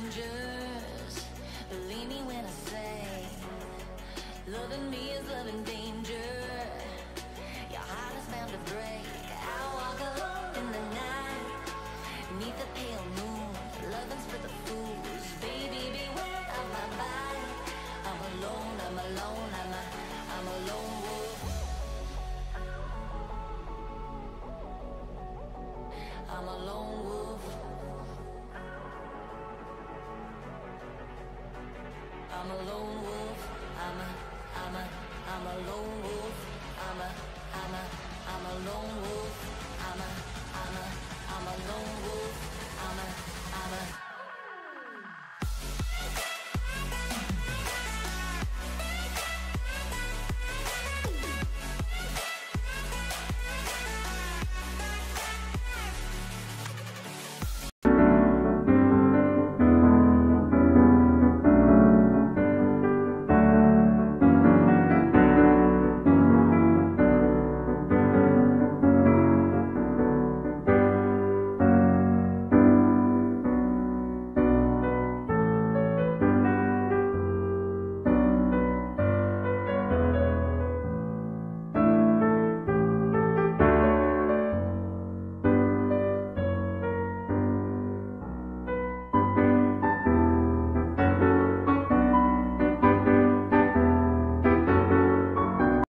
strangers. Believe me when I say, loving me is loving danger. Your heart is bound to break. I walk alone in the night, neath the pale moon. Loving's for the fools. Baby, beware of my bite. I'm alone, I'm alone, I'm a lone wolf. I'm a lone wolf. I'm a lone wolf. I'm a lone wolf. I'm a lone wolf. I'm a lone wolf. I'm a